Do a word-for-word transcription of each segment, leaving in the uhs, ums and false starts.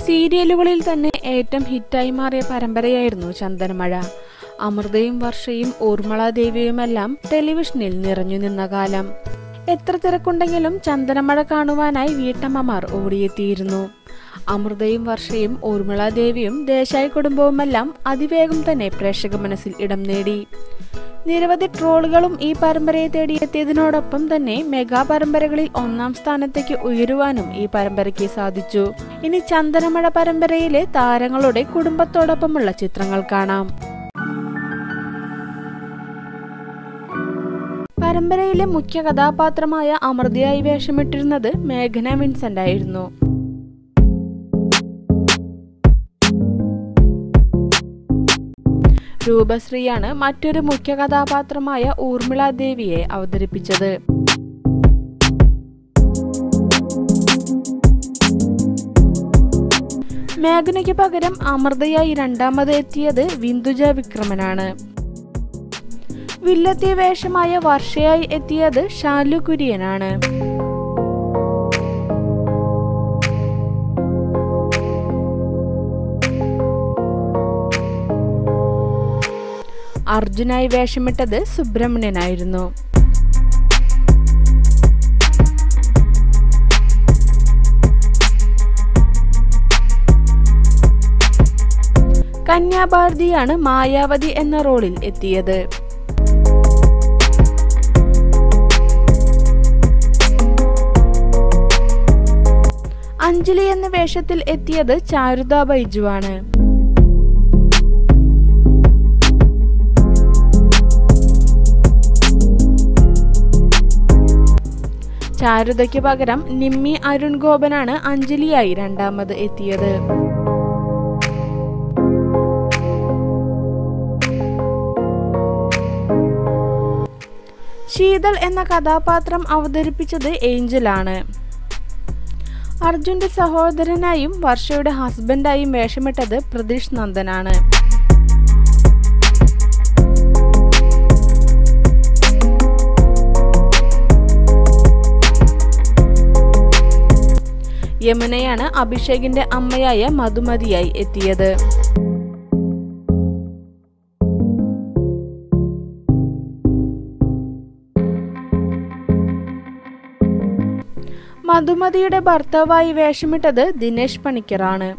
സീരിയലുകളിൽ തന്നെ ഏറ്റവും ഹിറ്റായി മാറിയ പരമ്പരയായിരുന്നു ചന്ദനമഴ. അമൃതയും വർഷയും ഊർമിളാദേവിയുമെല്ലാം ടെലിവിഷനിൽ നിറഞ്ഞു നിന്ന കാലം. എത്ര തിരക്കുണ്ടെങ്കിലും ചന്ദനമഴ കാണുവാനായി വീട്ടമ്മമാർ ഓടിയെത്തിയിരുന്നു. അമൃതയും വർഷയും ഊർമിളാദേവിയും ദേശായി കുടുംബവുമെല്ലാം അതിവേഗം തന്നെ പ്രേക്ഷക മനസ്സിൽ ഇടം നേടി. നിരവധി ട്രോളുകളും ഈ പരമ്പരയെ തേടിയെത്തിയതിനോടൊപ്പം തന്നെ മെഗാ പരമ്പരകളിൽ ഒന്നാം സ്ഥാനത്തേക്ക് ഉയരുവാനും ഈ പരമ്പരയ്ക്ക് സാധിച്ചു. ഇനി ചന്ദനമഴ പരമ്പരയിലെ താരങ്ങളുടെ കുടുംബത്തോടൊപ്പമുള്ള ചിത്രങ്ങൾ കാണാം. പരമ്പരയിലെ മുഖ്യ കഥാപാത്രമായ അമൃതയായി വേഷമിട്ടിരുന്നത് മേഘന വിൻസെന്റ് ആയിരുന്നു. രൂപശ്രീയാണ് മറ്റൊരു മുഖ്യ കഥാപാത്രമായ ഊർമിളാദേവിയെ അവതരിപ്പിച്ചത്. മേഘനയ്ക്ക് പകരം അമൃതയായി രണ്ടാമത് എത്തിയത് വിന്ദുജ വിക്രമനാണ്. വില്ലത്തി വേഷമായ വർഷയായി എത്തിയത് ഷാലു കുര്യനാണ്. അർജുനായി വേഷമിട്ടത് സുബ്രഹ്മണ്യനായിരുന്നു. കന്യാഭാരതിയാണ് മായാവതി എന്ന റോളിൽ എത്തിയത്. അഞ്ജലി എന്ന വേഷത്തിൽ എത്തിയത് ചാരുത ബൈജുവാണ്. ചാരുതയ്ക്ക് പകരം നിമ്മി അരുൺ ഗോപനാണ് അഞ്ജലിയായി രണ്ടാമത് എത്തിയത്. ശീതൾ എന്ന കഥാപാത്രം അവതരിപ്പിച്ചത് ഏഞ്ചലാണ്. അർജുന്റെ സഹോദരനായും വർഷയുടെ ഹസ്ബൻഡായും വേഷമിട്ടത് പ്രതീഷ് നന്ദനാണ്. യമുനയാണ് അഭിഷേകിന്റെ അമ്മയായ മധുമതിയായി എത്തിയത്. മധുമതിയുടെ ഭർത്താവായി വേഷമിട്ടത് ദിനേശ് പണിക്കറാണ്.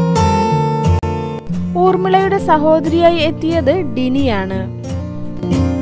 ഊർമിളയുടെ സഹോദരിയായി എത്തിയത് ഡിനിയാണ്.